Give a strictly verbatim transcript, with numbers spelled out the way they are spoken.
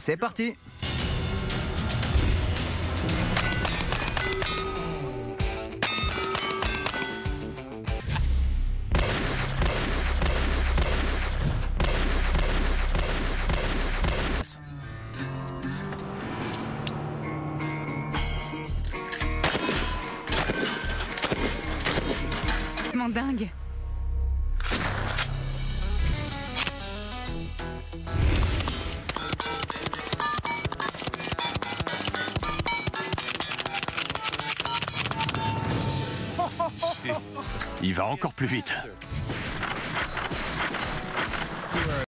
C'est parti. Dingue. Il va encore plus vite.